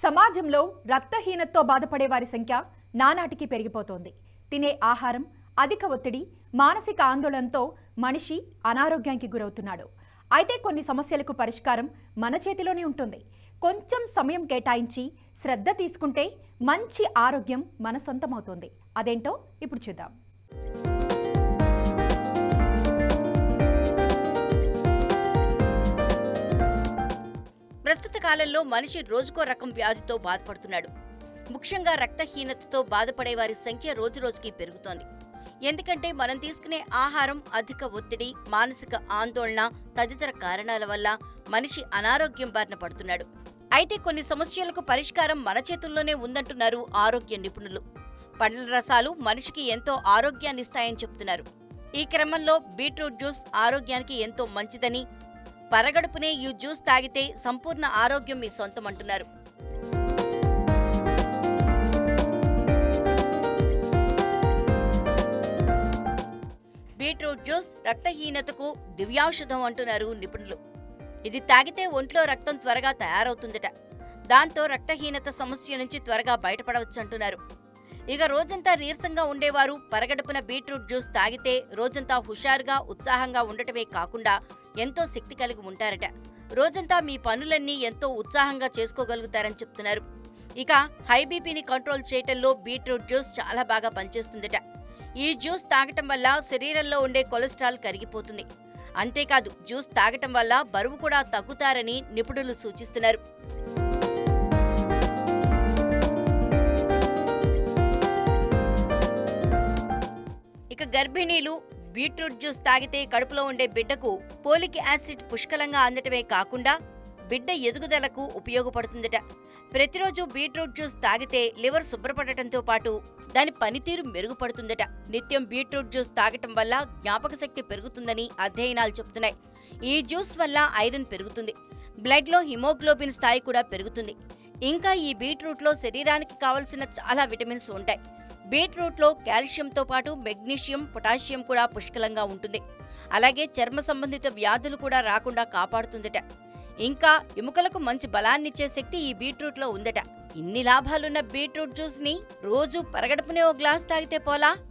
సమాజంలో రక్తహీనతతో బాధపడే వారి సంఖ్య నానాటికి పెరిగిపోతోంది. తినే ఆహారం, అధిక ఒత్తిడి, మానసిక ఆందోళనతో మనిషి అనారోగ్యానికి గురవుతున్నాడు. అయితే కొన్ని సమస్యలకు పరిష్కారం మన చేతిలోనే ఉంటుంది. కొంచెం సమయం కేటాయించి శ్రద్ధ తీసుకుంటే మంచి ఆరోగ్యం మన సొంతమవుతుంది. అదేంటో ఇప్పుడు చూద్దాం. ప్రస్తుత కాలంలో మనిషి రోజుకో రకం వ్యాధితో బాధపడుతున్నాడు. ముఖ్యంగా రక్తహీనతతో బాధపడే వారి సంఖ్య రోజురోజుకి పెరుగుతోంది. ఎందుకంటే మనం తీసుకునే ఆహారం, అధిక ఒత్తిడి, మానసిక ఆందోళన తదితర కారణాల వల్ల మనిషి అనారోగ్యం బారిన పడుతున్నాడు. అయితే కొన్ని సమస్యలకు పరిష్కారం మన చేతుల్లోనే ఉందంటున్నారు ఆరోగ్య నిపుణులు. పండ్ల రసాలు మనిషికి ఎంతో ఆరోగ్యాన్ని ఇస్తాయని చెబుతున్నారు. ఈ క్రమంలో బీట్రూట్ జ్యూస్ ఆరోగ్యానికి ఎంతో మంచిదని, పరగడుపునే ఈ జ్యూస్ తాగితే సంపూర్ణ ఆరోగ్యం మీ సొంతం అంటున్నారు. బీట్రూట్ జ్యూస్ రక్తహీనతకు దివ్యాషధం అంటున్నారు నిపుణులు. ఇది తాగితే ఒంట్లో రక్తం త్వరగా తయారవుతుందట. దాంతో రక్తహీనత సమస్య నుంచి త్వరగా బయటపడవచ్చంటున్నారు. ఇక రోజంతా నీరసంగా ఉండేవారు పరగడుపున బీట్రూట్ జ్యూస్ తాగితే రోజంతా హుషారుగా, ఉత్సాహంగా ఉండటమే కాకుండా ఎంతో శక్తి కలిగి ఉంటారట. రోజంతా మీ పనులన్నీ ఎంతో ఉత్సాహంగా చేసుకోగలుగుతారని చెప్తున్నారు. ఇక హై బీపీని కంట్రోల్ చేయటంలో బీట్రూట్ జ్యూస్ చాలా బాగా పనిచేస్తుందట. ఈ జ్యూస్ తాగటం వల్ల శరీరంలో ఉండే కొలెస్ట్రాల్ కరిగిపోతుంది. అంతేకాదు జ్యూస్ తాగటం వల్ల బరువు కూడా తగ్గుతారని నిపుణులు సూచిస్తున్నారు. ఇక గర్భిణీలు బీట్రూట్ జ్యూస్ తాగితే కడుపులో ఉండే బిడ్డకు పోలిక్ యాసిడ్ పుష్కలంగా అందటమే కాకుండా బిడ్డ ఎదుగుదలకు ఉపయోగపడుతుందట. ప్రతిరోజు బీట్రూట్ జ్యూస్ తాగితే లివర్ శుభ్రపడటంతో పాటు దాని పనితీరు మెరుగుపడుతుందట. నిత్యం బీట్రూట్ జ్యూస్ తాగటం వల్ల జ్ఞాపక శక్తి పెరుగుతుందని అధ్యయనాలు చెబుతున్నాయి. ఈ జ్యూస్ వల్ల ఐరన్ పెరుగుతుంది, బ్లడ్లో హిమోగ్లోబిన్ స్థాయి కూడా పెరుగుతుంది. ఇంకా ఈ బీట్రూట్లో శరీరానికి కావలసిన చాలా విటమిన్స్ ఉంటాయి. బీట్రూట్లో కాల్షియంతో పాటు మెగ్నీషియం, పొటాషియం కూడా పుష్కలంగా ఉంటుంది. అలాగే చర్మ సంబంధిత వ్యాధులు కూడా రాకుండా కాపాడుతుందట. ఇంకా ఎముకలకు మంచి బలాన్నిచ్చే శక్తి ఈ బీట్రూట్లో ఉందట. ఇన్ని లాభాలున్న బీట్రూట్ జ్యూస్ ని రోజు పరగడుపునే ఓ గ్లాస్ తాగితే పోలా?